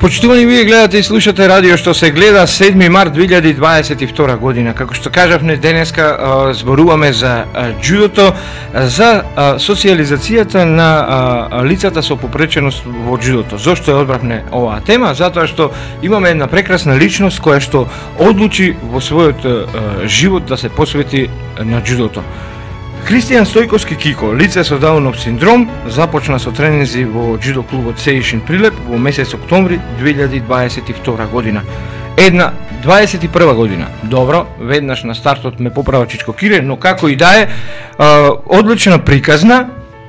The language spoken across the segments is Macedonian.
Почитувани, вие гледате и слушате радио што се гледа 7 март 2022 година. Како што кажавме, денеска зборуваме за џудото, за социализацијата на лицата со попреченост во џудото. Зошто ја одбравме оваа тема? Затоа што имаме една прекрасна личност која што одлучи во својот живот да се посвети на џудото. Христијан Стојковски Кико, лице со Даунов синдром, започна со тренинзи во џудо клубот Сеишин Прилеп во месец октомври 2022 година. 21 година. Добро, веднаш на стартот ме поправа Чичко Кире, но како и да е, одлична приказна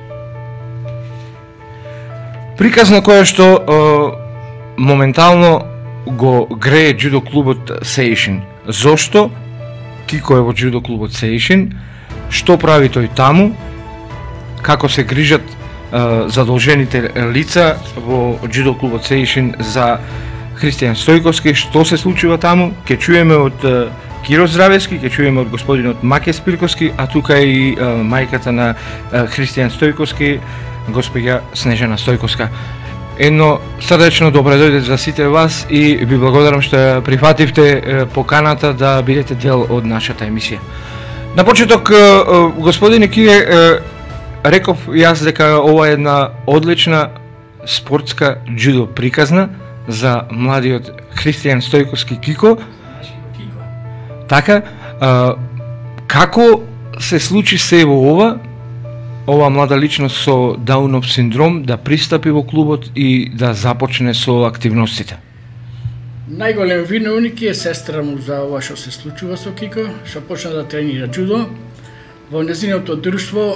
која што моментално го грее џудо клубот Сеишин. Зошто Кико е во џудо клубот Сеишин? Што прави тој таму, како се грижат задолжените лица во џудо клубот Сеишин за Христијан Стојковски, што се случува таму, ќе чуеме од Киро Здравевски, ќе чуеме од господинот Маке Спирковски, а тука и мајката на Христијан Стојковски, госпоѓа Снежана Стојковска. Едно срдечно добре дојде за сите вас и ви благодарам што ја прифативте поканата да бидете дел од нашата емисија. На почеток, господине Кире, реков јас дека ова е една одлична спортска џудо приказна за младиот Христијан Стојковски Кико. Така, како се случи се во ова млада личност со Даунов синдром да пристапи во клубот и да започне со активностите? Најголем виновник е сестра му за ова што се случува со Кико, што почна да тренира џудо. Во незиното друштво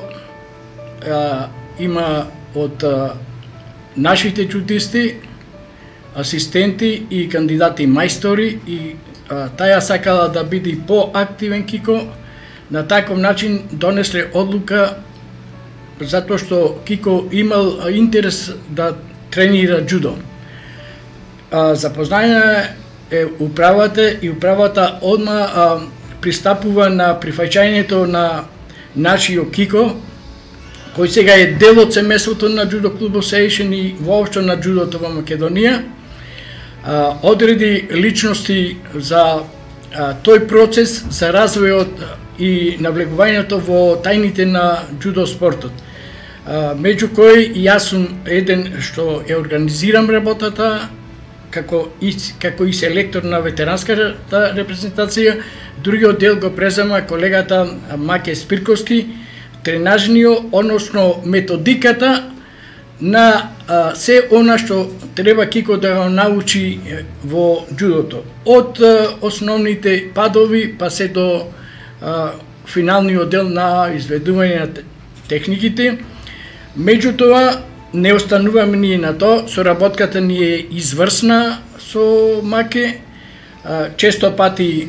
има од нашите џудисти, асистенти и кандидати мајстори и таја сакала да биде поактивен Кико. На таков начин донесле одлука затоа што Кико имал интерес да тренира џудо. Запознаена е управата и управата одма пристапува на прифаќањето на нашиот Кико, кој сега е дел од семејството на џудо клубот Сеишин и воопшто на џудото во Македонија. Одреди личности за тој процес за развојот и навлегувањето во тајните на џудо спортот. Меѓу кои јас сум еден што ја организирам работата, како и селектор на ветеранската репрезентација. Другиот дел го презема колегата Маке Спирковски, тренажниот, односно методиката на се она што треба Кико да го научи во џудото. Од основните падови па се до финалниот дел на изведување на техниките. Меѓутоа, не остануваме ние на тоа, соработката ни е изврсна со Маке. Често пати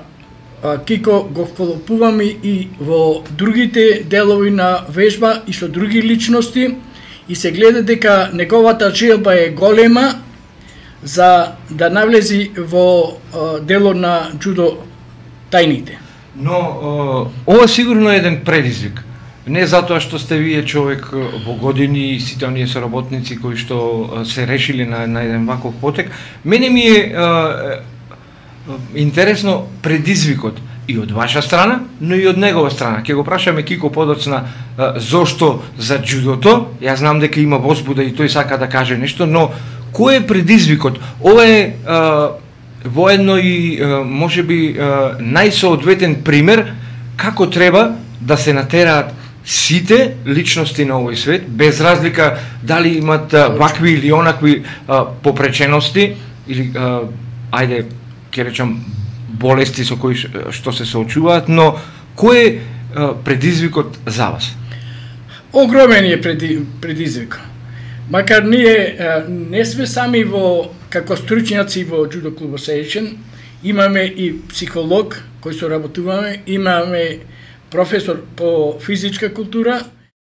Кико го вклопуваме и во другите делови на вежба и со други личности и се гледа дека неговата желба е голема за да навлези во дело на џудо тајните. Но ова сигурно е еден предизвик. Не затоа што сте вие човек во години и сите оние соработници кои што се решили на еден ваков потек. Мене ми е интересно предизвикот и од ваша страна, но и од негова страна. Ќе го прашаме Кико подоцна зошто за џудото. Јас знам дека има возбуда и тој сака да каже нешто, но кој е предизвикот? Ова е воедно и можеби најсоодветен пример како треба да се натераат сите личности на овој свет, без разлика дали имат вакви или онакви попречености или ајде ќе речам болести со кои што се соочуваат, но кој е предизвикот за вас? Огромен е предизвик. Макар ние не сме сами како стручњаци во џудо клубот Сеишин, имаме и психолог кој соработуваме, имаме професор по физичка култура,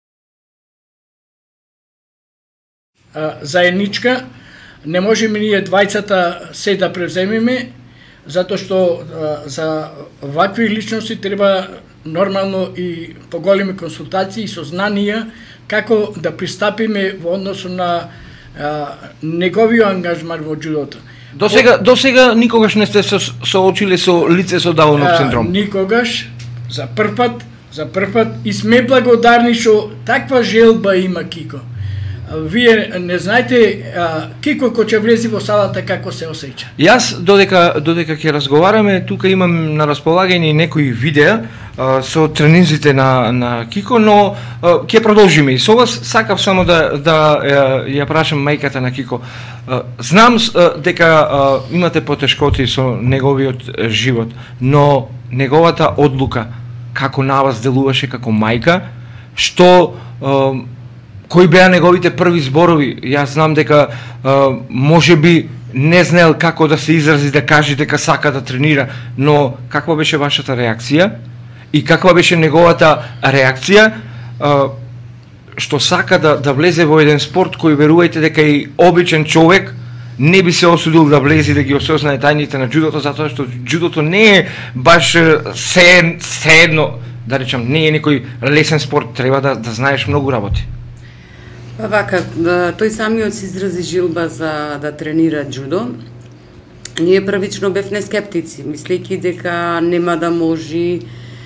заедничка. Не можеме ние двајцата се да превземеме, затоа што за вакви личности треба нормално и поголеми консултации и со знанија како да пристапиме во односу на неговиот ангажман во джудото. До сега никогаш не сте се соочиле со лице со Даунов синдром? Никогаш, за прв пат и сме благодарни што таква желба има Кико. Вие не знаете Кико кој ќе влезе во салата како се осеќа. Јас додека ќе разговараме, тука имам на располагање некои видеа со тренинзите на Кико, но ќе продолжиме и со вас. Сакав само да ја прашам мајката на Кико. Знам дека имате потешкоти со неговиот живот, но неговата одлука како на вас делуваше како мајка, што кои беа неговите први зборови? Јас знам дека можеби не знаел како да се изрази, да каже дека сака да тренира, но каква беше вашата реакција? И каква беше неговата реакција што сака да влезе во еден спорт кој, верувајте дека и обичен човек не би се осудил да влезе да ги осознае тајните на джудото, затоа што джудото не е баш се едно, да речам, не е некој лесен спорт, треба да знаеш многу работи. Па вака, тој самиот се изрази жилба за да тренира джудо. Ние првично бевме скептици, мислејќи дека нема да може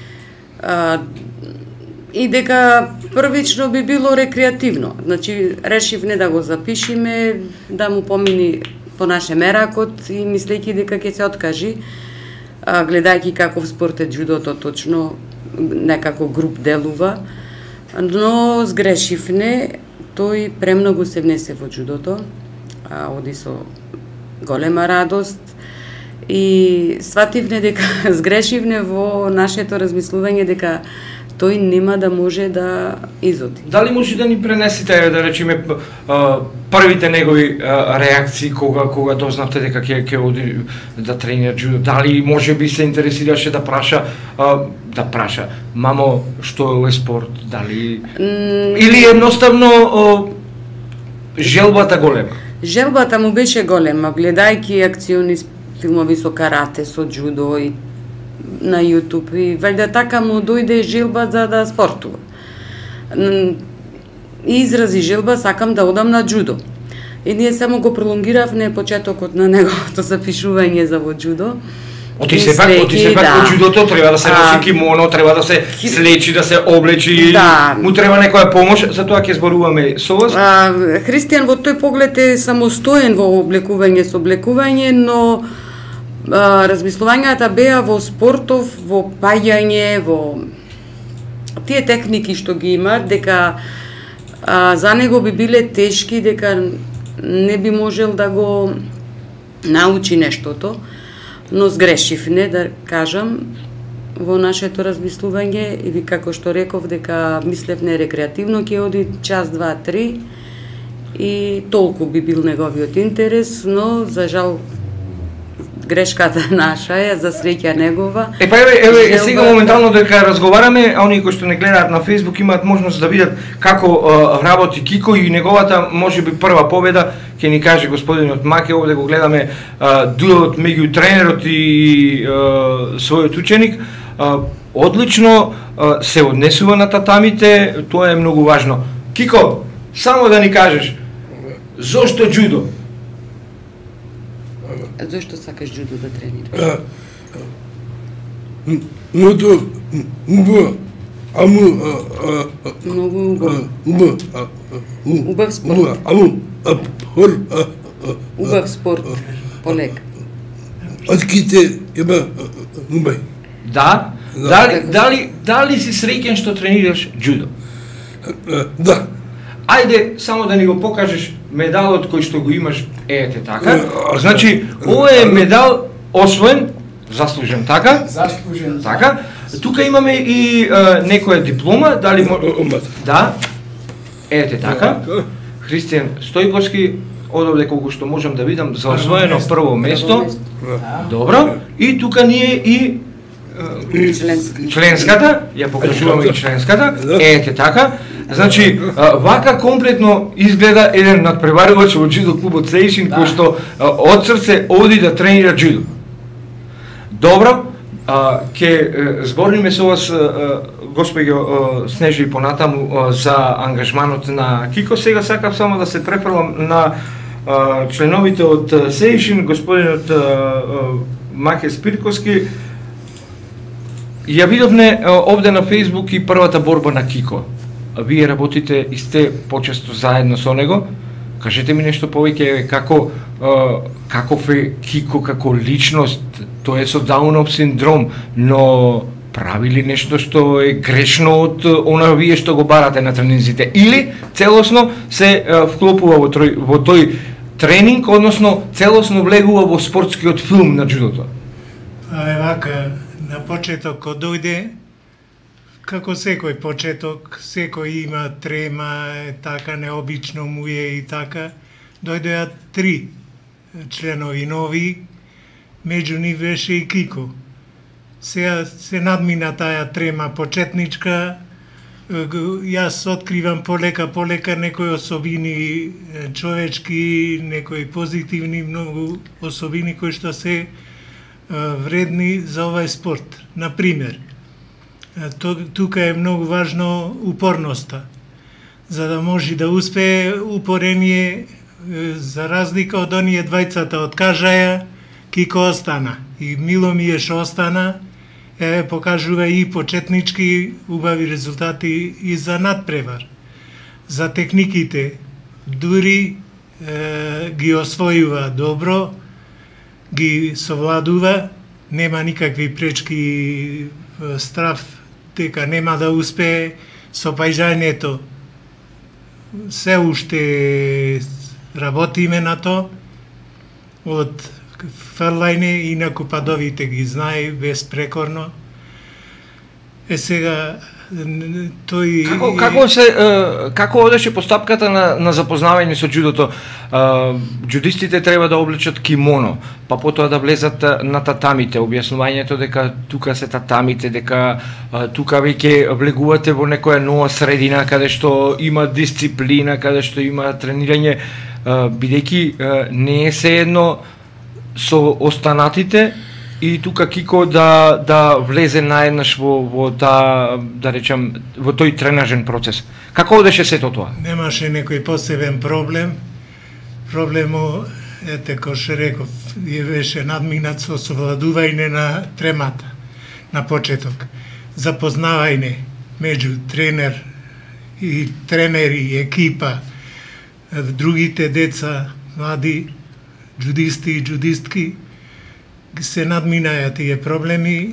и дека првично би било рекреативно. Значи, решивме да го запишиме, да му помини по наше меракот и мислејќи дека ќе се откажи, гледајќи каков спорт е джудото точно, некако груп делува, но сгрешивне. Тој премногу се внесе во джудото, оди со голема радост и свативне дека сгрешивне во нашето размислување дека тој нема да може да изоди. Дали може да ни пренесете, да речеме, првите негови реакции кога дознавте дека ќе оди да тренира джудо? Дали може би се интересираше да праша мамо што е овој спорт? Дали или едноставно желбата голема? Желбата му беше голема, гледајќи акциони филмови со карате, со джудо и на YouTube и валјда така му дојде желба за да спортува. И изрази желба, сакам да одам на джудо. И ние само го пролонгиравме почетокот на неговото запишување за во джудо. Оти сепак во джудото треба да се носи кимоно, треба да се слечи, да се облечи, му треба некоја помош, затоа ќе зборуваме со вас. Христијан во тој поглед е самостоен во облекување со облекување, но размислувањата беа во спортов, во паѓање, во тие техники што ги има, дека за него би биле тешки, дека не би можел да го научи нештото, но сгрешивне, да кажам, во нашето размислување и како што реков дека мислевне рекреативно ќе оди час, два, три и толку би бил неговиот интерес, но за жал грешката наша е, за среќа негова. Еве сега моментално дека разговараме, а оние кои што не гледаат на Facebook имаат можност да видат како работи Кико и неговата можеби прва победа, ќе ни каже господинот Маке, овде го гледаме дуелот меѓу тренерот и својот ученик. Одлично се однесува на татамите, тоа е многу важно. Кико, само да ни кажеш, зошто джудо? Зошто сакаш джудо да тренираш? Убав спорт. Убав спорт, полек. Да? Дали си среќен што тренираш джудо? Да. Ајде само да ни го покажеш медалот кој што го имаш, ете така. Значи, ова е медал освоен, заслужен, така? Заслужен. Така. Тука имаме и некоја диплома, дали да. Ете така. Христијан Стојковски, одовде колку што можам да видам, за освоено прво место. Добро. И тука ние и членската, ја покажуваме и членската. Ете така. Значи, вака комплетно изгледа еден надпреварувач во джудо клубот Сейшин, кој што од срце оди да тренира джудо. Добро, Ке збориме со вас, господјо Снежи, понатаму за ангажманот на Кико. Сега сакав само да се префрлам на членовите од Сейшин, господинот Маке Спирковски. Ја видовме овде на Фејсбук и првата борба на Кико. Вие работите и сте почесто заедно со него. Кажете ми нешто повеќе, каков е Кико како личност. Тој е со Даунов синдром, но прави ли нешто што е грешно од она вие што го барате на тренинзите? Или целосно се вклопува во тој тренинг, односно целосно влегува во спортскиот филм на джудото? Вака, на почеток кога дојде, како секој почеток, секој има трема, така необично му е и така. Дојдоа 3 членови нови, меѓу нив беше и Кико. Сега се надмина таа трема почетничка, јас откривам полека некои особини човечки, некои позитивни многу особини кои што се вредни за овај спорт. Например, тука е многу важно упорноста. За да може да успее упорение, за разлика од оние двајцата од Кажаја, Кико остана. И Миломиеш остана, покажува и почетнички убави резултати и за надпревар. За техниките, дури ги освојува добро, ги совладува, нема никакви пречки, страв дека нема да успее со пајањето. Се уште работиме на то, од фрлајне, инаку падовите ги знае безпрекорно. Сега тој Како одеше постапката на запознавање со джудото? Джудистите треба да облечат кимоно, па потоа да влезат на татамите, објаснувањето дека тука се татамите, дека тука веќе влегувате во некоја нова средина каде што има дисциплина, каде што има тренирање, бидејќи не е sejedno со останатите и тука Кико да влезе наеднаш во таа, да речем, во тој тренажен процес. Како одеше сето тоа? Немаше некој посебен проблем. Проблемот, кој што реков, беше надминат со совладување на тремата на почеток. Запознавање меѓу тренер и тренери и екипа, другите деца, млади джудисти и джудистки, се надминаја тие проблеми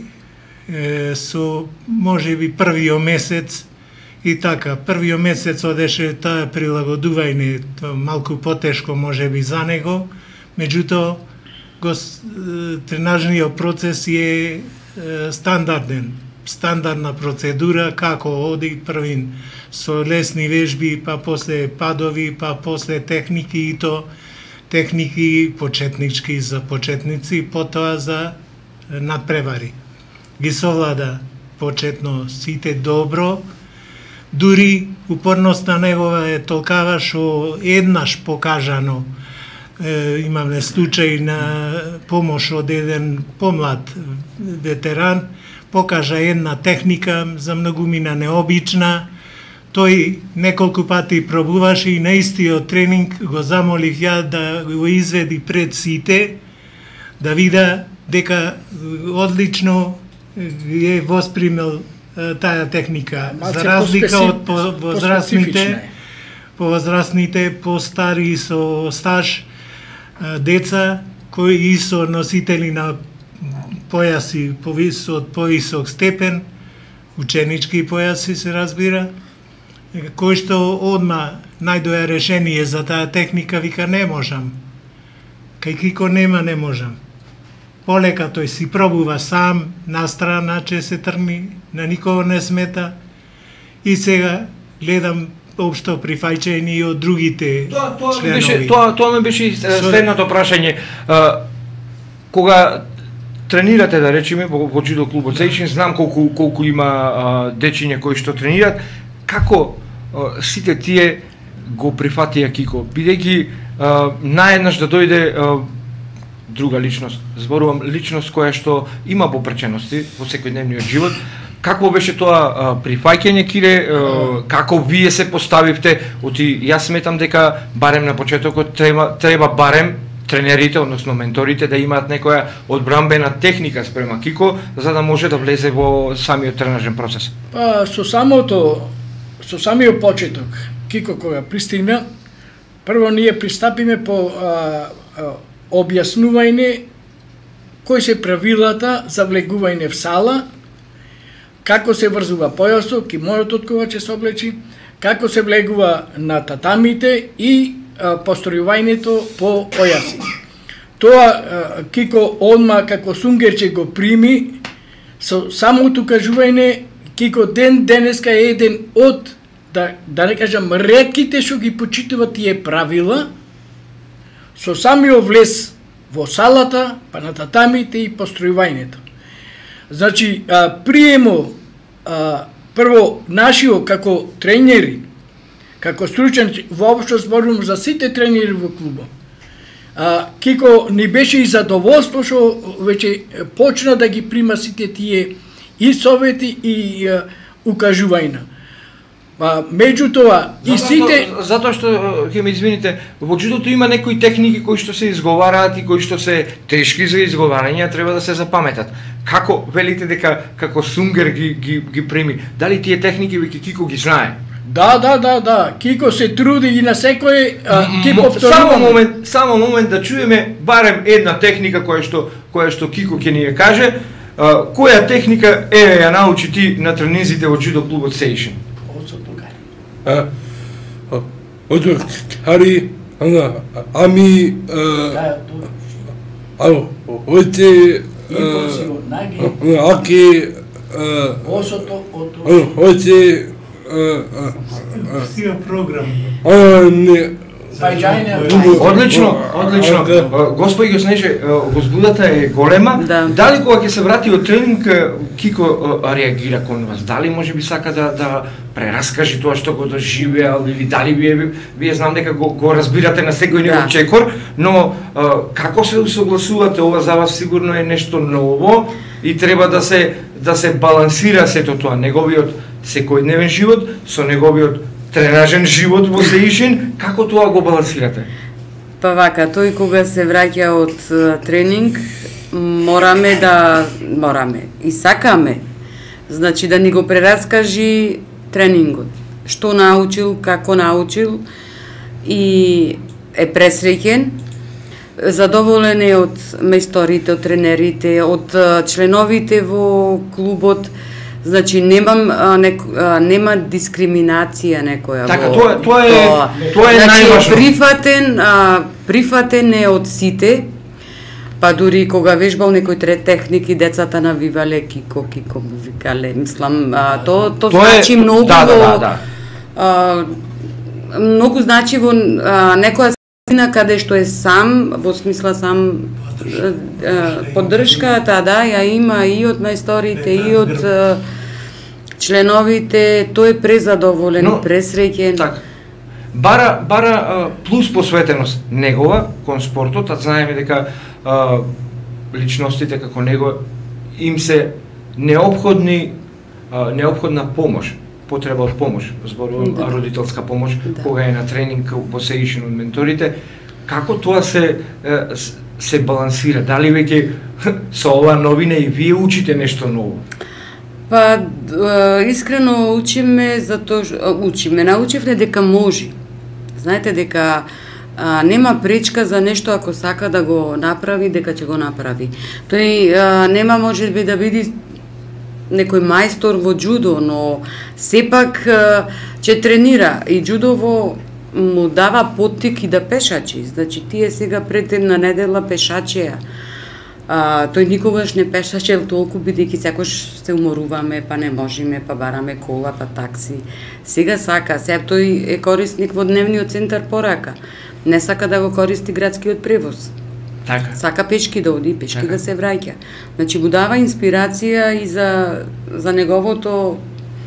со можеби првиот месец и така. Првиот месец одеше таа прилагодување, малку потешко можеби за него, меѓутоа тренажниот процес е стандарден, стандардна процедура како оди првин со лесни вежби, па после падови, па после техники и то техники почетнички за почетници, потоа за надпревари. Ги совлада почетно сите добро, дури упорноста негова е толкава што еднаш покажано. Имаме случај на помош од еден помлад ветеран, покажа една техника за многумина необична. Тој неколку пати пробуваше и на истиот тренинг го замолив ја да го изведи пред сите, да вида дека одлично е воспримел таа техника. За разлика од повозрастните, постари со стаж деца кои со носители на појаси од повисок степен, ученички појаси се разбира, кој што одма најдоја решение за таа техника, вика не можам. Кај Кико нема не можам. Полека тој си пробува сам, на страна че се трни, на никого не смета. И сега гледам општо прифаќање и од другите членови. Тоа ми беше следното прашање. Кога тренирате, да речеме, во джудо клубот Сейшин, знам колку има дечиња кои што тренираат, како сите тие го прифатија Кико, бидејќи наеднаш да дојде друга личност. Зборувам личност која што има попречености во секојдневниот живот. Какво беше тоа прифаќање, Кире? Како вие се поставивте? Јас сметам дека барем на почетокот треба барем тренерите, односно менторите, да имаат некоја одбранбена техника спрема Кико, за да може да влезе во самиот тренажен процес. Па со самиот почеток, Кико кога пристигна, прво ние пристапиме по објаснување кои се правилата за влегување в сала, како се врзува појасот, кимонотот кога ќе се облечи, како се влегува на татамите и постројувањето по појаси. Тоа Кико одма како сунгерче го прими со самото кажување. Кико денеска е еден од, да не кажам, ретките што ги почитува тие правила, со самиот влез во салата, па на татамите и постројувањето. Значи, приемо, прво, нашиот како тренери, како стручен, воопшто зборувам за сите тренери во клубот. Кико ни беше и задоволство што веќе почна да ги прима сите тие и совети и укажувања. Меѓутоа и сите затоа што ќе ме извините, во џудото има некои техники кои што се изговараат и кои што се тешки за изговарање, треба да се запаметат. Како велите дека како сунгер ги прими? Дали тие техники веќе Кико ги знае? Да. Кико се труди и на секој ги повторува. Само момент да чуеме барем една техника која што Кико ќе ни ја каже. Која техника ја научи ти на тренинзите во џудо клубот Сейшн? Хари, ами, ојте, аки, ојте, Сија програм. Одлично. Господи го Снеже, возбудата е голема. Дали кога ќе се врати од тренинг, Кико реагира кон вас? Дали можеби сака да прераскажи тоа што го доживеал, или дали вие знам дека го разбирате на секој негов чекор, но како се усогласувате? Ова за вас сигурно е нешто ново и треба да се балансира сето тоа, неговиот секојдневен живот со неговиот тренажен живот во Сейшн. Како тоа го балансирате? Па вака, тој кога се враќа од тренинг, мораме и сакаме, значи да ни го прераскажи тренингот, што научил, како научил, и е пресреќен, задоволен е од мејсторите, од тренерите, од членовите во клубот. Значи нема дискриминација некоја. Така, тоа е најважно. Прифатен е од сите, па дури кога вежбал некои техники, децата навивале Кико му викале. Мислам, тоа значи многу. Многу значи во некоја средина каде што е сам, во смисла сам поддршката, ја има и од мајсторите, и од членовите, тој е презадоволен, пресреќен. Така. Бара плюс посветеност негова кон спортот, а знаеме дека личностите како него им се неопходна помош, потреба од помош, зборувам родителска помош, кога е на тренинг во Сейшн од менторите. Како тоа се балансира? Дали веќе со ова новина и вие учите нешто ново? Па, искрено научивме дека може. Знаете дека нема пречка за нешто ако сака да го направи, дека ќе го направи. Тој нема можеби да биде некој мајстор во џудо, но сепак ќе тренира и џудово му дава поттик и да пешачи. Значи тие сега пред една недела пешачеа. Тој никогаш не пешачел толку, бидејќи секојаш се уморуваме, па не можеме, па бараме кола, па такси. Сега сака, тој е корисник во дневниот центар порака. Не сака да го користи градскиот превоз. Така. Сака пешки да оди, пешки да се враќа. Значи му дава инспирација и за неговото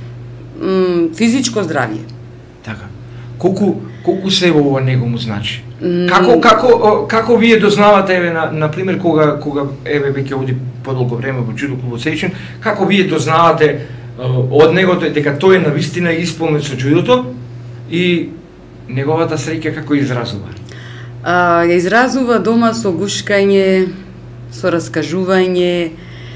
физичко здравје. Така. Колку се во ова него му значи? Како вие дознавате, еве на пример кога еве веќе оди подолго време во џудо клубот Сеишин, како вие дознавате од него дека тој е навистина исполнет со џудото и неговата среќа како изразува? Ја изразува дома со гушкање, со раскажување,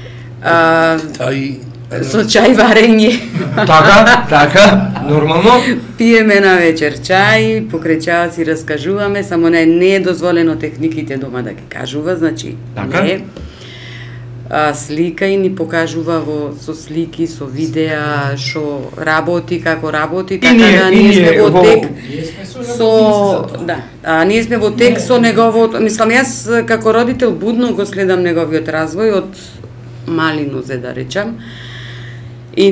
со чај варење. Така, нормално. Пиеме на вечер чај, покрај чајот си раскажуваме, само не е дозволено техниките дома да ги кажува, значи не. Слика и ни покажува со слики, со видеа, што работи, како работи, така да ние сме во тек ние сме во тек со неговото, мислам јас како родител будно го следам неговиот развој од мали нозе да речам. И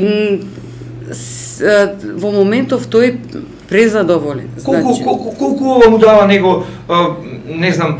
во моментов тој е презадоволен. Колку му дава него, не знам,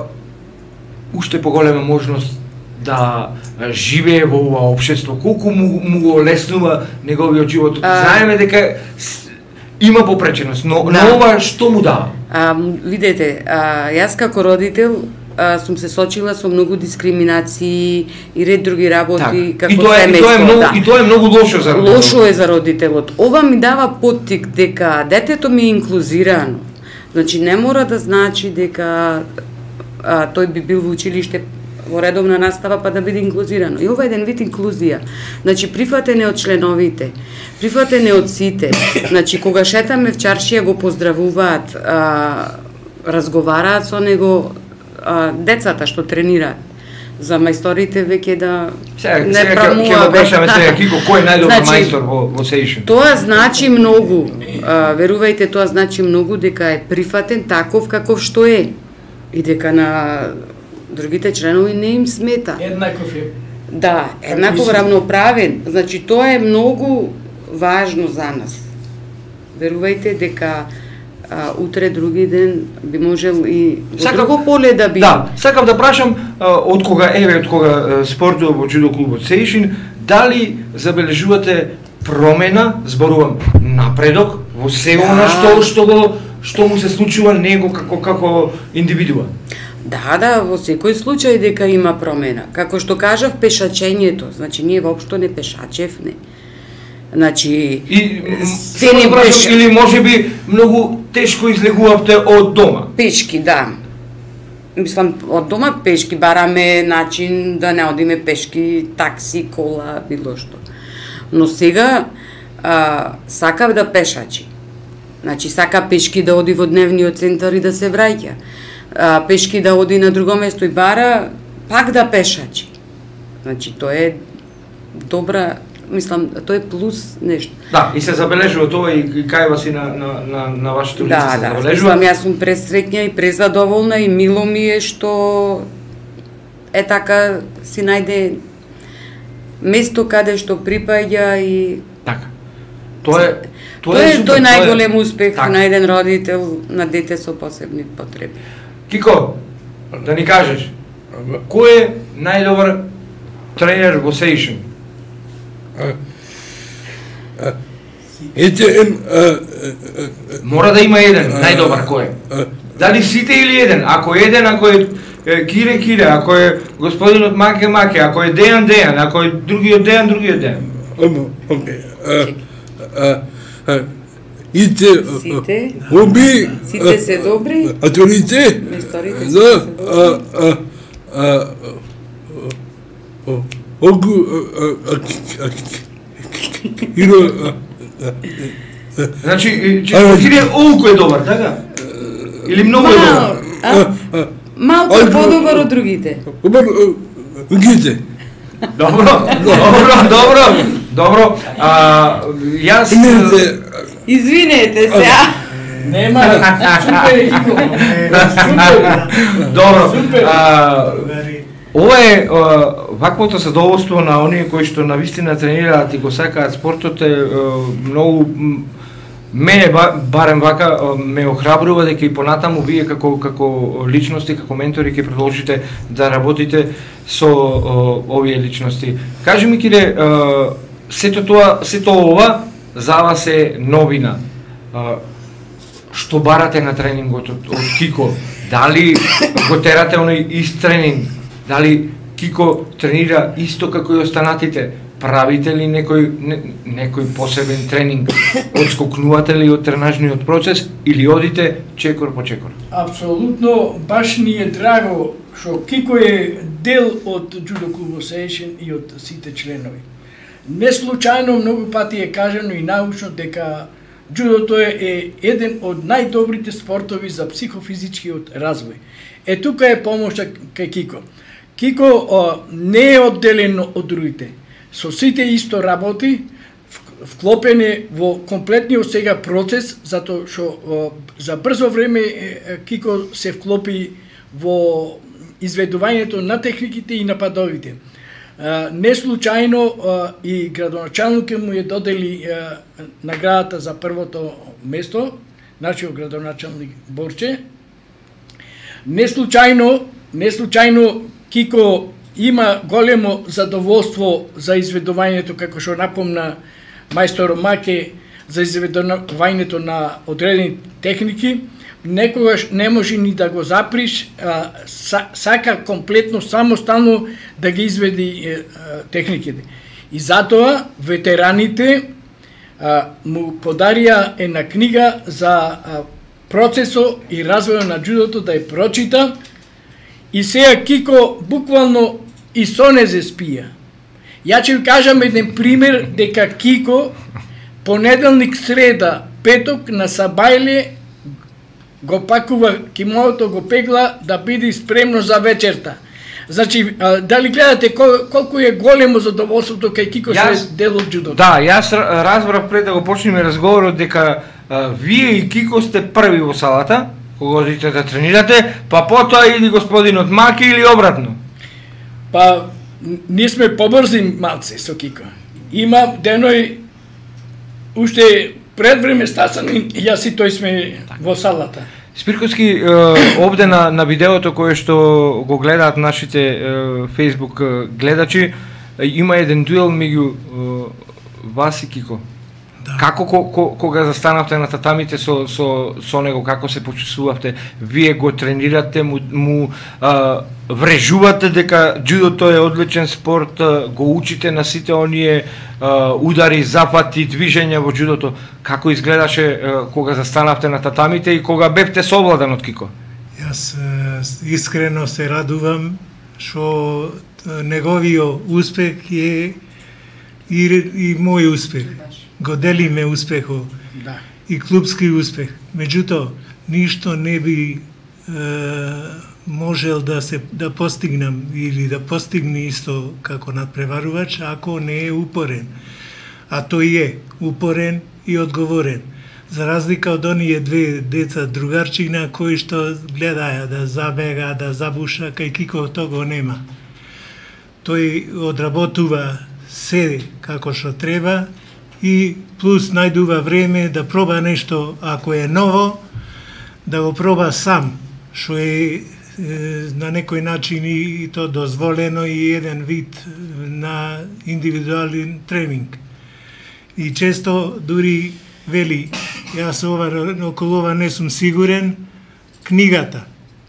уште поголема можност да живее во ова општество, колку му го леснува неговиот живот. Знаеме дека има попреченост, но ова што му дава? Видете, јас како родител сум се сочила со многу дискриминации и ред други работи како семејство. И тоа е многу лошо за родителот. Лошо е за родителот. Ова ми дава поттик дека детето ми е инклузирано. Значи не мора да значи дека тој би бил во училиште во редовна настава па да биде инклузирано. И ова е еден вид инклузија. Значи прифатене од членовите, прифатене од сите. Значи кога шетаме в чаршија го поздравуваат, разговараат со него децата што тренираат. За мајсторите веќе да не прамува. Ќе го кажеме сега Кико, кој е најдобар мајстор во Сеишин? Тоа значи многу. Верувајте, тоа значи многу дека е прифатен таков каков што е. И дека на другите членови не им смета. Еднаков е. Да, еднаков равноправен. Значи тоа е многу важно за нас. Верувајте дека утре други ден би можел и во друго поле да би. Да, сакам да прашам од кога спортува во џудо клубот Сеишин, дали забележувате промена, зборувам, напредок во се она што му се случува него како индивидуа? Да, во секој случај дека има промена. Како што кажав, пешачењето, значи ние воопшто не пешачевме. Значи, или можеби многу тешко излегувавте од дома? Пешки, да. Мислам, од дома пешки, бараме начин да не одиме пешки, такси, кола, било што. Но сега сакав да пешачи. Значи, сака пешки да оди во дневниот центар и да се враќа. Пешки да оди на друго место и бара, пак да пешачи. Значи, тоа е добра, мислам, тоа е плюс нешто. Да, и се забележува тоа и кајва си на вашето лице се забележува. Да, мислам, јас сум пресреќна и презадоволна и мило ми е што е така си најде место каде што припаѓа и... Така. Тоа е најголем успех на еден родител на дете со посебни потреби. Кико, да ни кажеш, кој е најдобар тренер во Сеишин? Мора да има еден, најдобар кој е? Дали сите или еден? Ако е Кире, ако е господинот Маке, ако е Дејан, ако е другиот Дејан. Сите оби сите се добри, аторите за значи Кире олку е добар, така? Или многу е добар? Малку подобар од другите. Другите. Добро. Јас извинете се. Нема, супер е Кико. Добро. Ова е ваквото задоволство на оние кои што навистина тренираат и го сакаат спортот е многу. Мене барем вака ме охрабрува дека и понатаму вие како личности, како ментори ќе продолжите да работите со овие личности. Кажи ми, Кире, сето ова за вас е новина. што барате на тренингот од Кико? Дали го терате оној ист тренинг? Дали Кико тренира исто како и останатите? Правите ли некој посебен тренинг? Одскокнувате ли од тренажниот процес или одите чекор по чекор? Апсолутно, баш ни е драго што Кико е дел од Judo Club Association и од сите членови. Не случајно многу пати е кажано и научно дека джудото е еден од најдобрите спортови за психофизичкиот развој. Тука е помошта кај Кико. Кико не е одделено од другите. Со сите исто работи, вклопен е во комплетниот сега процес, затоа што за брзо време Кико се вклопи во изведувањето на техниките и на падовите. Не случајно и градоначалникот му ја додели наградата за првото место, нашиот градоначалник Борче. Не случајно Кико има големо задоволство за изведувањето, како што напомна мајстор Маке, за изведувањето на одредени техники. Некогаш не може ни да го заприш, сака комплетно, самостално да ги изведи техниките. И затоа ветераните му подарија една книга за процесот и развојот на джудото да ја прочита. И сега Кико буквално и со не се спија. Ја ќе ви кажам еден пример дека Кико понеделник, среда, петок на Сабајле го пакува кимото, го пегла да биде спремно за вечерта. Значи, дали гледате колку е големо задоволството кај Кико што е дел од джудото? Да, јас разбрав пред да го почнеме разговорот дека вие и Кико сте први во салата, кога одите да тренирате, па потоа иди господинот Маки или обратно? Па, ние сме побрзи малце со Кико. Има деној уште пред време стасани, јас и тој сме во салата. Спирковски, овде на видеото кое што го гледаат нашите Facebook гледачи, има еден дуел меѓу вас и Кико. Да. Како кога застанавте на татамите со него, како се почувствувавте? Вие го тренирате, му врежувате дека джудото е одличен спорт, го учите на сите оние удари, запати, движења во джудото. Како изгледаше кога застанавте на татамите и кога бевте совладан од Кико? Јас искрено се радувам што неговиот успех е и мој успех. Го делиме успехот, Да. и клубски успех. Меѓутоа, ништо не би можел да постигнам или да постигне исто како надпреварувач ако не е упорен. А тој е упорен и одговорен. За разлика од оние две деца другарчина кои што гледаја да забега, да забуша, кај Кико того нема. Тој одработува се како што треба и плюс најдува време да проба нешто, ако е ново, да го проба сам, што е на некој начин и то дозволено и еден вид на индивидуален тренинг. И често дури вели, јас околу ова не сум сигурен, книгата.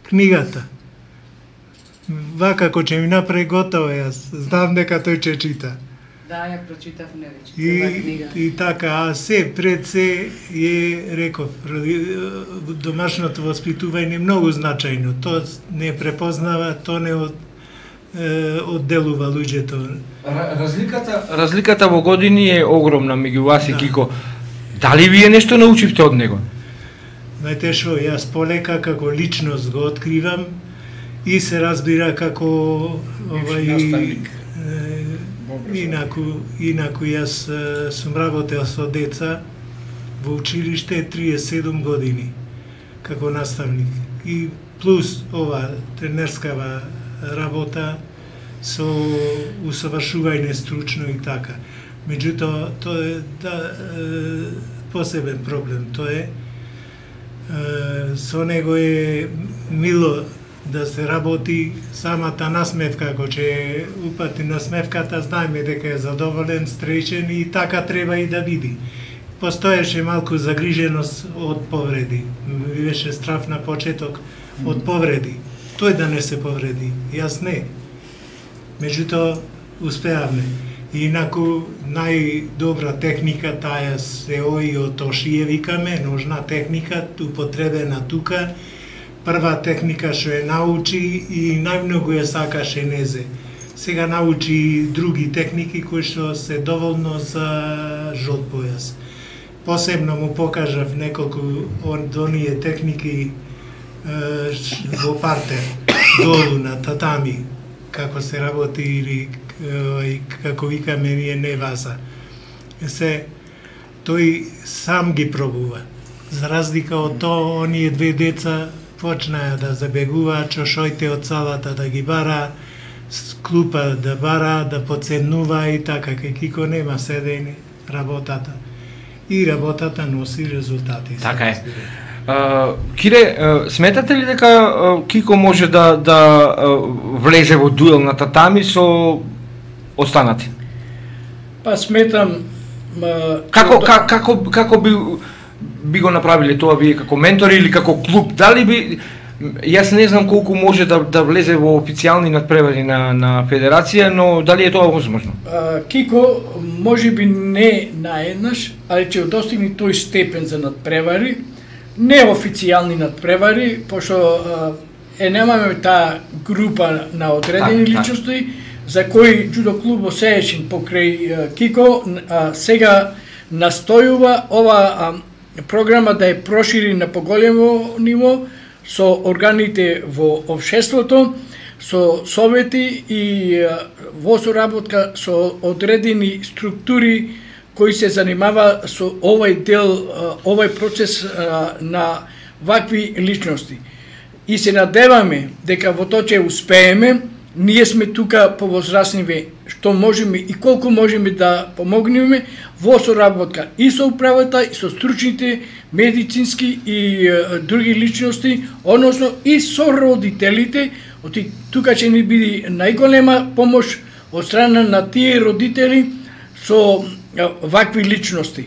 Вака како ќе ми направи готово, јас знам дека тој ќе чита. Да, ја прочитав невече, цела книга. И така, а се пред се е, реков, домашното воспитување е многу значајно. Тоа не препознава, тоа не одделува луѓето. Разликата во години е огромна меѓу вас и Кико. Дали вие нешто научивте од него? Знаете што, јас полека како личност го откривам и се разбира како наставник. Инаку јас сум работел со деца во училиште 37 години како наставник и плюс ова тренерскава работа со усовршување стручно и така. Меѓутоа, тоа е посебен проблем. Тоа е со него е мило да се работи, самата насмевка, ако ќе упати насмевката, знаеме дека е задоволен, стречен и така треба и да биде. постоеше малку загриженост од повреди. Беше страв на почеток од повреди. Тој да не се повреди, јас не. Меѓутоа, успеавме. Инаку, најдобра техника, таа се ои од Ошие, викаме, ножна техника, употребена тука. Прва техника што ја научи и најмногу ја сакаше Незе. Сега научи и други техники кои што се доволно за жолт појас. Посебно му покажав неколку од оние техники во партер, долу на татами, како се работи или како викаме ние неваза. Тој сам ги пробува. За разлика од тоа, оние две деца почнаа да забегуваат чошоите од салата да ги бара, клупа да бара, да поценува и така, кај Кико нема седење, работата. И работата носи резултати. Така е. Кире, сметате ли дека Кико може да влезе во дуел на татами со останати? Па сметам... Како би го направиле тоа вие како ментори или како клуб? Дали би... Јас не знам колку може да влезе во официјални надпревари на федерација, но дали е тоа возможно? Кико може би не наеднаш, али ќе достигне тој степен за надпревари, не официјални надпревари, пошто немаме таа група на одредени личности за кои џудо клубот Сејчин покрај Кико сега настојува ова програма да ја прошири на поголемо ниво со органите во општеството, со совети и во соработка со одредени структури кои се занимава со овој дел, овој процес на вакви личности. И се надеваме дека во тоа ќе успееме. Ние сме тука повозрастниви што можеме и колку можеме да помогнеме во соработка и со управата, и со стручните, медицински и други личности, односно и со родителите. Тука ќе ни биде најголема помош од страна на тие родители со вакви личности.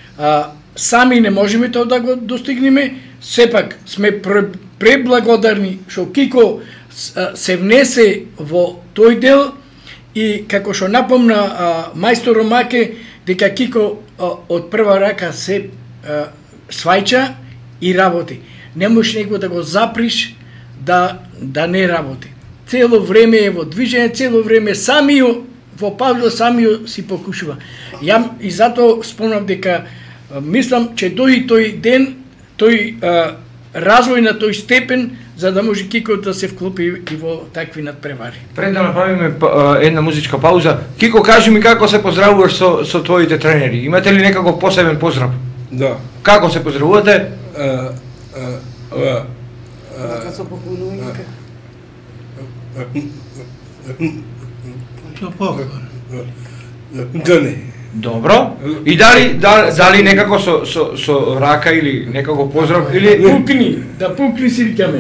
Сами не можеме тоа да го достигнеме, сепак сме преблагодарни што Кико се внесе во тој дел и како што напомна мајстор Ромаке дека Кико од прва рака се свајча и работи. Не можеш него да го заприш да не работи. Цело време е во движење, цело време самиот во пауза самиот си покушува. И затоа спомнав дека мислам че дојде тој ден, тој развој на тој степен за да може Кико да се вклопи и во такви надпревари. Пред да направиме една музичка пауза, Кико, кажи ми како се поздравуваш со твоите тренери? Имате ли некако посебен поздрав? Да. Како се поздравувате? Како се поклонување? Доне. Добро. И дали некако со рака или некако поздрав или пукни, да пукни си викаме.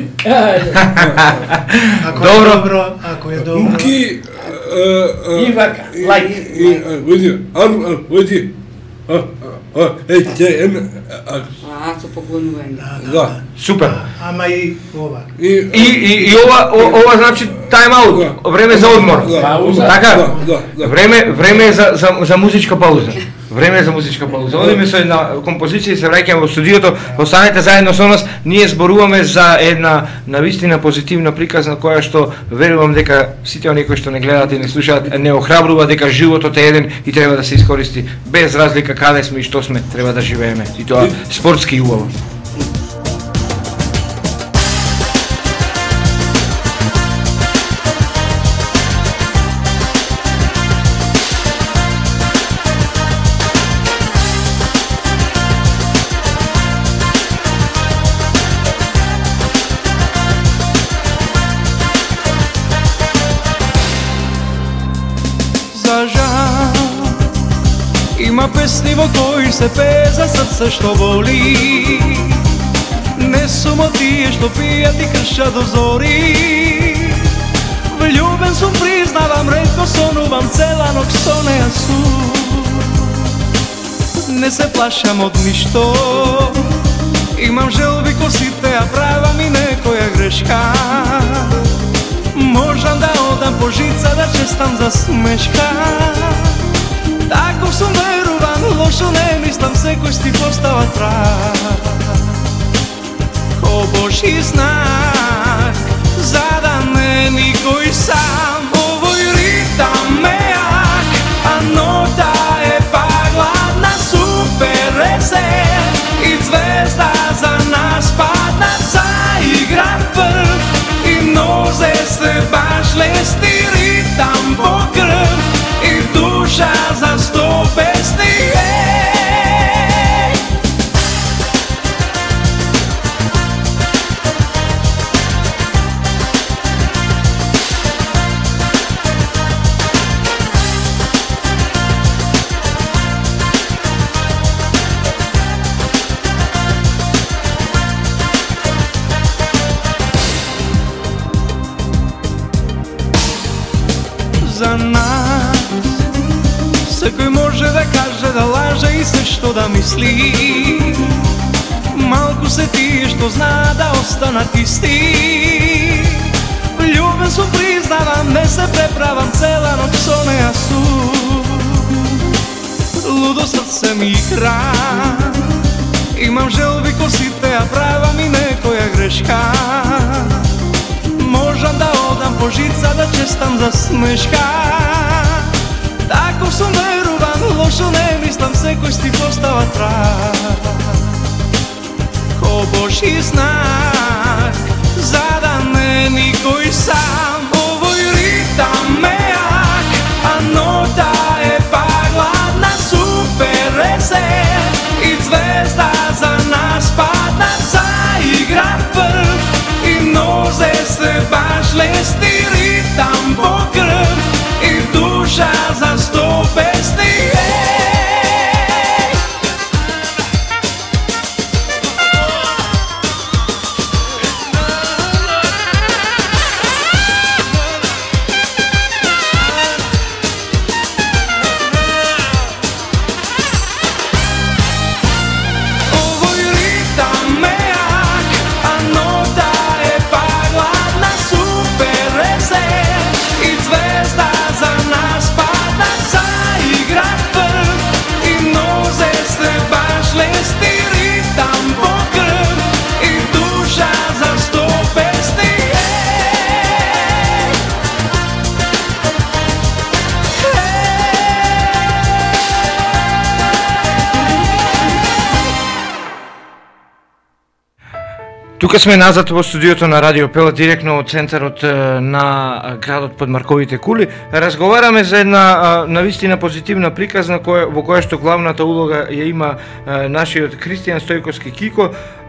Ако е добро. Пуки и вака, лайк. Води. Со поклонување. Да. Супер. Ама и ова. И ова значи тайм-аут, време за одмор. Така? Време за музичка пауза. Време за музичка пауза. Одиме со една композиција и се враќаме во студиото. Останете заедно со нас. Ние зборуваме за една навистина позитивна приказна која што верувам дека сите оние кои што не гледаат и не слушаат не охрабрува дека животот е еден и треба да се искористи без разлика каде сме и што сме, треба да живееме. И тоа спортски и убаво. Има песни во кои се пее за срце што боли. Не сум од тие што пијат и кршат до зори. Влюбен сум, признавам, ретко сонувам, цела ног со неа сум. не се плашам од ништо. Имам желби ко сите, а правам и некоја грешка. Можам да одам по жица, да честам за смешка. Таков сум веруван, лошо не мислам, секој си постава трак. Ко Божи знак, за да не никој сам. Овој ритам ме як, а нота е пагладна, супер е се. И звезда за нас падна, заиграм прв. И нозе се баш лести, ритам по крв. И душа за 100 песни. За нас секој може да каже, да лаже и се што да мисли. Малку се тие што знаат да останат исти. Влюбен сум, признавам, не се преправам, цела ноќ со неа сум. Лудо срце ми игра, имам желби ко сите, а правам и некоја грешка. Можам да одам по жица, да честам за смешка. Таков сум веруван, лошо не мислам, секој си постава трак. Ко Божи знак, за да не никој сам. Овој ритам ме як, а нота е пагладна, супер е се. И звезда за нас падна, заиграм прв. И нозе се баш лести, ритам по крв. И душа за 100 песни. Тука сме назад во студиото на Радио Пела, директно од центарот на градот под Марковите кули. Разговараме за една навистина позитивна приказна во која што главната улога ја има нашиот Кристијан Стојковски Кико.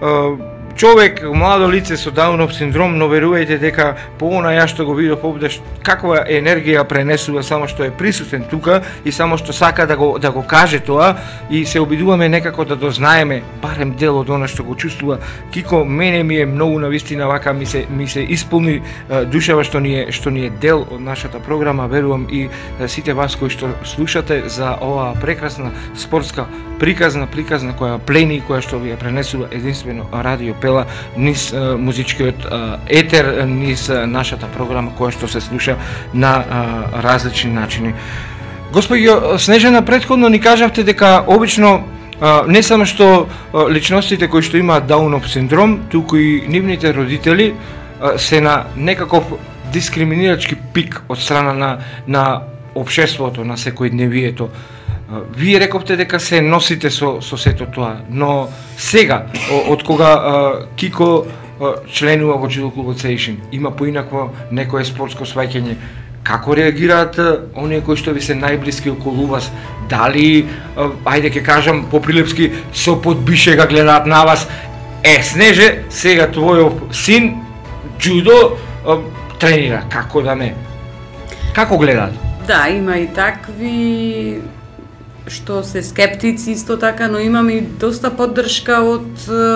Човек, младо лице со Даунов синдром, но верувајте дека по она ја што го видов овде, каква енергија пренесува само што е присутен тука и само што сака да го каже тоа, и се обидуваме некако да дознаеме барем дел од она што го чувствува Кико. Мене ми е многу навистина вака ми се исполни душева што ни е дел од нашата програма. Верувам и сите вас кои што слушате за оваа прекрасна спортска приказна која плени, која што ви ја пренесува единствено Радио Пела низ музичкиот етер, низ нашата програма која што се слуша на различни начини. Господио Снежана, претходно ни кажавте дека обично не само што личностите кои што имаат Даунов синдром, туку и нивните родители се на некаков дискриминирачки пик од страна на општеството, на секојдневието. Вие рековте дека се носите со сето тоа, но сега, од кога Кико членува во Judo клубот Сейшин, има поинакво некое спортско сваќање, како реагираат оние кои што ви се најблиски околу вас? Дали, ајде ќе кажам поприлепски, со подбишега гледаат на вас? Снеже, сега твојов син джудо тренира, како да не? Како гледаат? Да, има и такви што се скептици исто така, но имам и доста поддршка од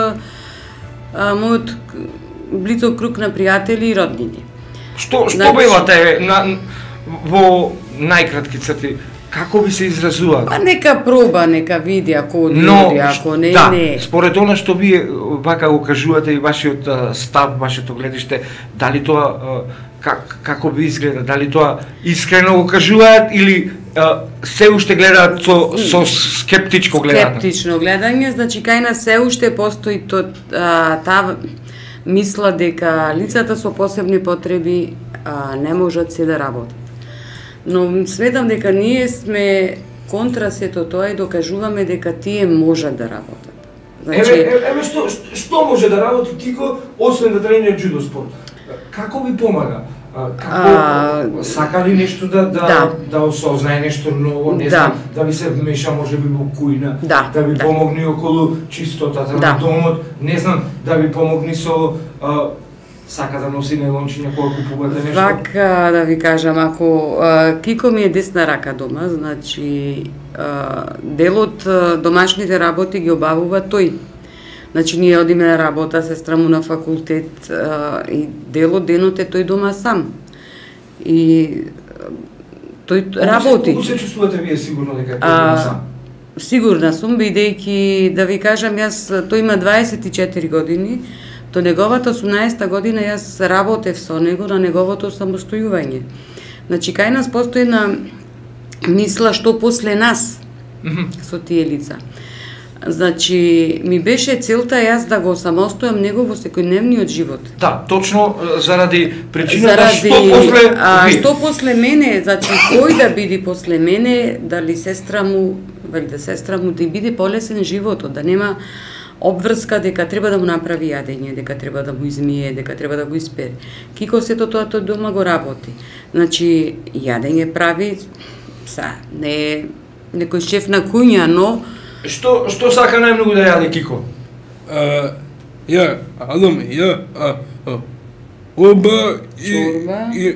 мојот близок круг на пријатели и роднини. Што велате во најкратки црти? Како би се изразуваат? Па нека проба, нека види, ако оди, ако не, да, не. Според она што вие вака го кажувате и вашиот став, вашето гледиште, дали тоа како би изгледа, дали тоа искрено го кажуваат или се уште гледаат со скептичко гледање? Скептично гледање, значи кај нас се уште постои таа мисла дека лицата со посебни потреби не можат се да работат. Но сметам дека ние сме контра сето тоа и докажуваме дека тие можат да работат. Значи... Еве што може да работи Кико, освен да тренира джудо спорт? Како ви помага? Како сака ли нешто да осознае нешто ново, не знам, да ви се вмеша можеби во кујна, да ви помогне околу чистотата на домот, не знам, да ви помогне со сака да носи нейлончиња кога купувате нешто? Вака да ви кажам, ако Кико ми е десна рака дома, значи дел од домашните работи ги обавува тој. Значи ние одиме на работа, сестра му на факултет и дел од денот е тој дома сам. И тој работи. Колку се чувствувате вие сигурно дека е тој дома сам? Сигурна сум, бидејќи да ви кажам, тој има 24 години, до неговата 18-та година јас работев со него на неговото самостојување. Значи кај нас постои една мисла што после нас со тие лица. Значи ми беше целта јас да го самостојам него во секојдневниот живот. Да, точно заради причината што после мене, значи кој да биде после мене, дали сестра му да биде полесен животот, да нема обврска дека треба да му направи јадење, дека треба да му измие, дека треба да го испере. Кико сето тоа тој дома го работи. Значи јадење прави, не е некој шеф на куња, но Што сака најмногу да јаде Кико? Оба и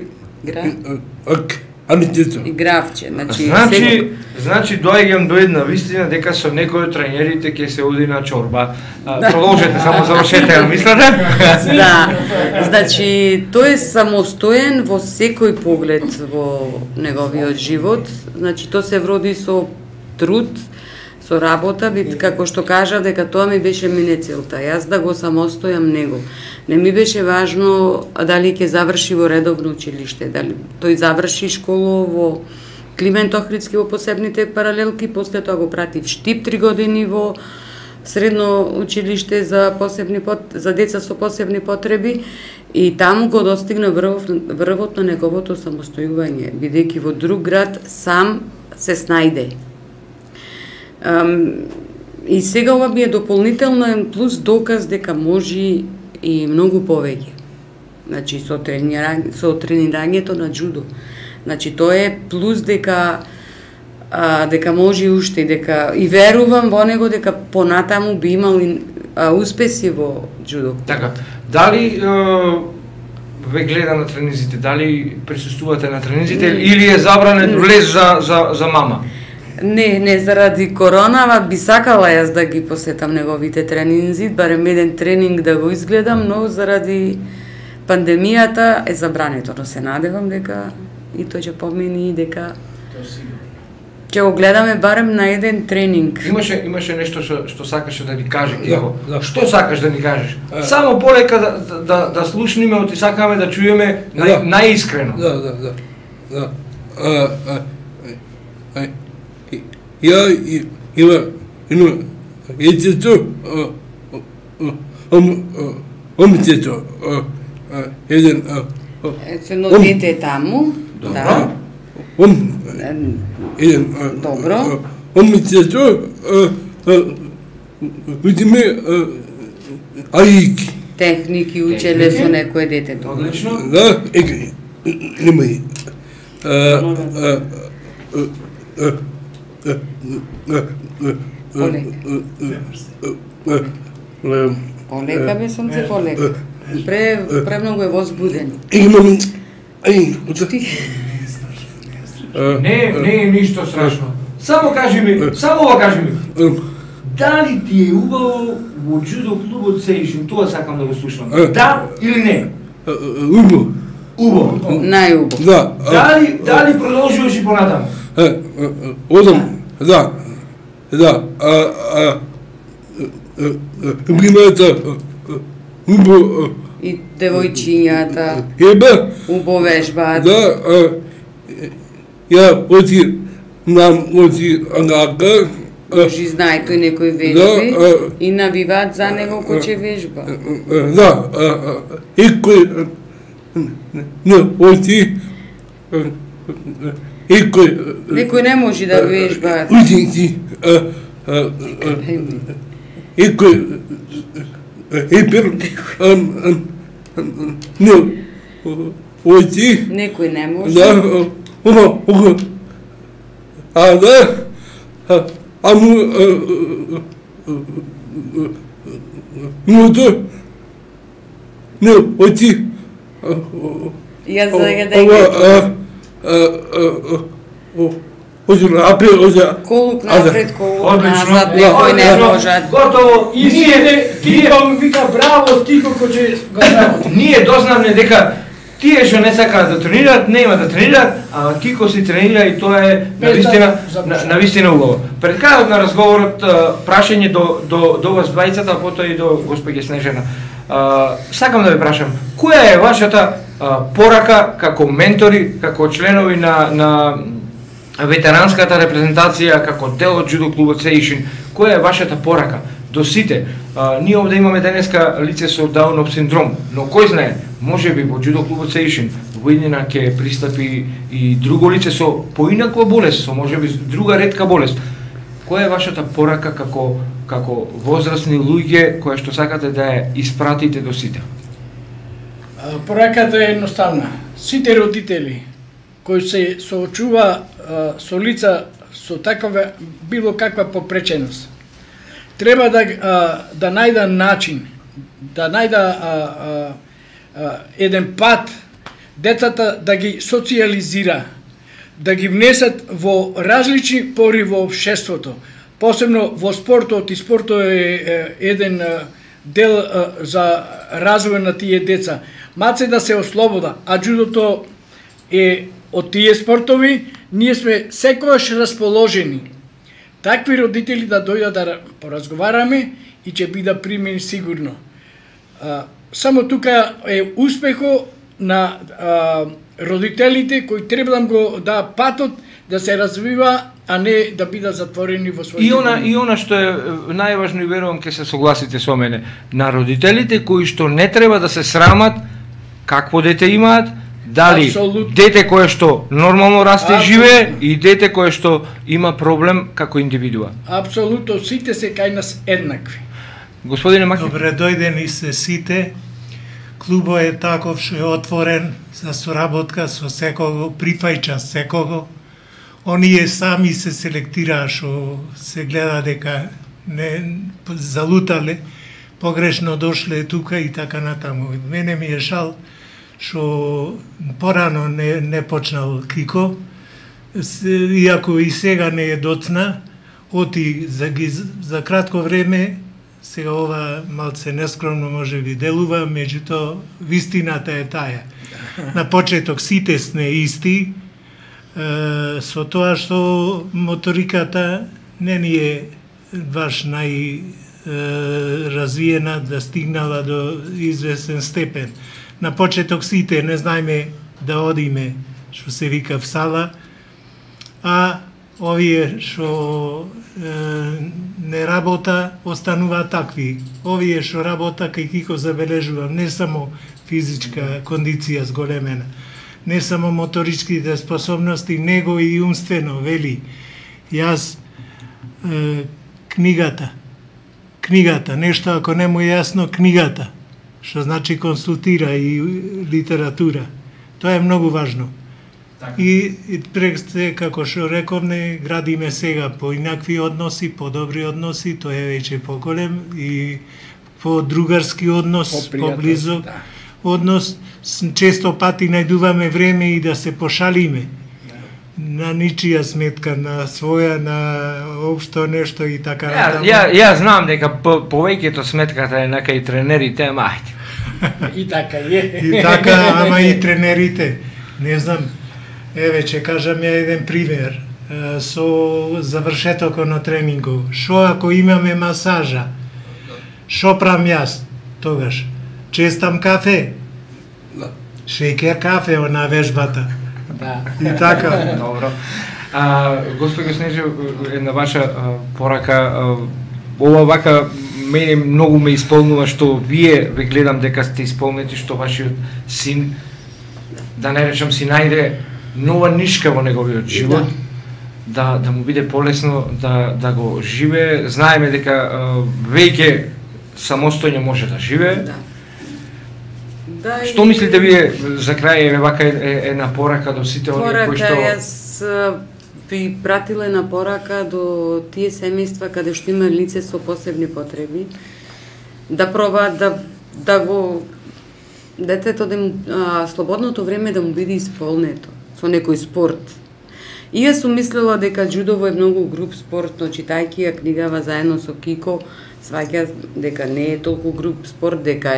и гравче, значи доаѓам до една вистина дека со некој од тренерите ќе се оди на чорба. Продолжете, само завршете, мислите? Да. Значи тој е самостоен во секој поглед во неговиот живот. Значи тоа се вроди со труд, со работа, како што кажав дека тоа ми беше мене целта, јас да го самостојам него. Не ми беше важно дали ќе заврши во редовно училиште, дали тој заврши школа во Климент Охридски во посебните паралелки, после тоа го прати в Штип 3 години во средно училиште за деца со посебни потреби и таму го достигна врвот на неговото самостојување, бидејќи во друг град сам се снајде. И сега ова би е дополнително плюс доказ дека може и многу повеќе. Значи со тренирањето на джудо. Значи тоа е плюс дека може уште, дека и верувам во него дека понатаму би имал успеси во джудо. Така, дали ве гледа на тренизите, дали присуствувате на тренизите или е забранен влез за мама? Не, заради коронава би сакала јас да ги посетам неговите тренинзи, барем еден тренинг да го изгледам, но заради пандемијата е забрането, но се надевам дека и тој ќе помини и дека ќе го гледаме барем на еден тренинг. Имаше нешто што сакаше да ни каже Кико. Што сакаш да ни кажеш? Само полека да слушниме, оти сакаме да чуеме најискрено. Да. Ја има етето омитето еден едно дете таму, да. Еден добро. Омитето видиме аики. Техники учеле со некое детето. Одлично. Да, немај. Полека бе сонце, полека. Премногу е возбуден. Не е ништо страшно. Само кажи ми, дали ти е убаво во джудо клубот Сейшин? Тоа сакам да го слушам. Да или не? Убаво. Убаво. Најубаво. Да. Дали продолжуваш и понатаму? Одам, да, примата, И девојчињата убо вежбаат. Да, ја оти анака, Можи знае тој некој вежби и навиваат за него кој ќе вежба. Да, некој оти, Некој не може да вежба. Ученици, некој оти, Некој не може. да, оти, Јас да колук напред, колук назад, некој не можат. Готово. И Кико ми вика браво, Кико кој ќе го работи. Ние дознавме дека тие што не сакаат да тренираат, нема да тренираат, а Кико си тренира и тоа е навистина убаво. Пред крајот на разговорот прашање до вас двајцата, а потоа и до госпоѓа Снежана. Сакам да ве прашам, која е вашата порака како ментори, како членови на ветеранската репрезентација, како дел од Джудо клубот Сейшин, која е вашата порака до сите? Ние овде имаме денеска лице со Даунов синдром, но кој знае, можеби во Джудо клубот Сейшин во иднина ќе пристапи и друго лице со поинаква болест, со можеби друга ретка болест. Која е вашата порака како возрастни луѓе која што сакате да ја испратите до сите? Пораката е едноставна. Сите родители кои се соочува со лица со такава било каква попреченост, треба да најда начин, да најда еден пат децата да ги социализира, да ги внесат во различни пори во општеството, посебно во спортот, и спортот е еден дел за развој на тие деца. Маце да се ослобода, а джудото е од тие спортови, ние сме секогаш расположени. Такви родители да дојдат да поразговараме и ќе бида примени сигурно. Само тука е успехо на родителите кои треба да го да патот да се развива, а не да бидат затворени во својите. И она што е најважно, и верувам ќе се согласите со мене, на родителите кои што не треба да се срамат какво дете имаат, дали дете кое што нормално расте и живее и дете кое што има проблем како индивидуа. Апсолутно, сите се кај нас еднакви. Господине Маки. Добре дојдени се сите. Клубот е таков што е отворен за соработка со секого, прифаќа секого. Оние сами се селектираа што се гледа дека не залутале, погрешно дошле тука и така натаму. Мене ми е жал што порано не почнал Кико, иако и сега не е доцна, оти за кратко време, сега ова малце нескромно може би делува, меѓутоа вистината е таа. На почеток сите сме исти, со тоа што моториката не ни е баш најразвиена да стигнала до известен степен. На почеток сите не знаеме да одиме, што се вика в сала, а овие што не работа останува такви. Овие што работа кај Кико забележувам не само физичка кондиција зголемена, не само моторичките способности, него и умствено, вели. Јас книгата, нешто ако не му е јасно, книгата, што значи консултира и литература. Тоа е многу важно. И пред се, како што рековме, градиме сега поинакви односи, подобри односи, тоа е веќе поголем и по-другарски однос, поблизок однос. Често пати најдуваме време и да се пошалиме. На ничија сметка, на своја, на општо нешто и така натаму. Ја знам дека повеќето сметката е на кај тренерите, мајте. И така е. И така, ама и тренерите. Не знам, еве ќе кажам ја еден пример. со завршетокот на тренингот. Шо ако имаме масажа? Шо правам јас тогаш? Честам кафе? Да. Шеќер кафе на вежбата. Да. И така. Добро. Господи Снеже, една ваша порака, ова вака мене многу ме исполнува што вие ве гледам дека сте исполнети, што вашиот син, да не речам, си најде нова нишка во неговиот живот, да му биде полесно да го живее. Знаеме дека веќе самостојно може да живее. Да. Да, Што мислите вие за крај, е вака една порака до сите оние кои што... Јас би пратила една порака до тие семејства каде што има лице со посебни потреби, да пробаат да го детето да му, слободното време да му биде исполнето со некој спорт. И јас сум мислела дека џудово е многу груб спорт, но читајќи ја книгава заедно со Кико, сваќа дека не е толку груб спорт, дека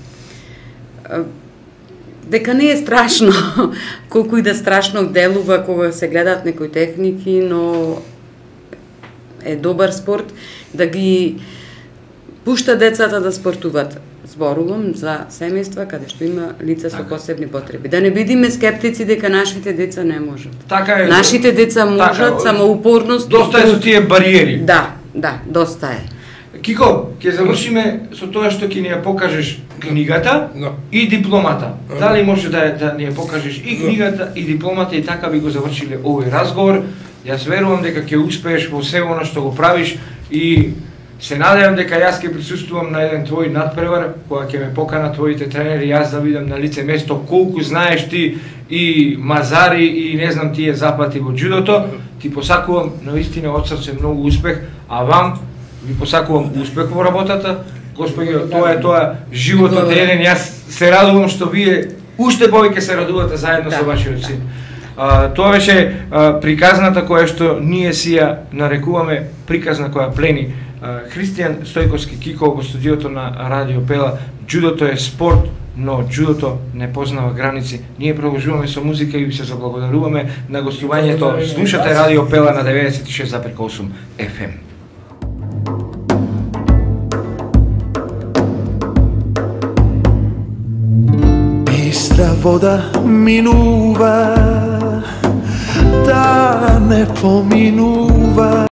не е страшно, колку и да страшно делува кога се гледаат некои техники, но е добар спорт, да ги пушта децата да спортуваат. Зборувам за семејства каде што има лица со посебни потреби. Да не бидиме скептици дека нашите деца не можат. Така е. Нашите деца можат, само упорност. Доста е со тие бариери. Да, доста е. Кико, ќе завршиме со тоа што ќе ни ја покажеш книгата и дипломата. Дали може да ни ја покажеш и книгата и дипломата, и така би го завршиле овој разговор. Јас верувам дека ќе успееш во се она што го правиш и се надевам дека јас ќе присуствувам на еден твој надпревар, кога ќе ме покана твоите тренери, јас да видам на лице место колку знаеш ти и мазари и не знам тие запати во џудото. Ти посакувам наистина од срце многу успех, а вам ви посакувам успех во работата. Господи, тоа е животот е еден. Јас се радувам што вие уште повеќе се радувате заедно со вашиот син. Тоа беше приказната која што ние си ја нарекуваме приказна која плени. Христијан Стојковски Кико во студиото на Радио Пела. Џудото е спорт, но џудото не познава граници. Ние продолжуваме со музика и ви се заблагодаруваме на гостувањето. Слушате Радио Пела на 96,8 FM. Бистра вода минува, да не поминува.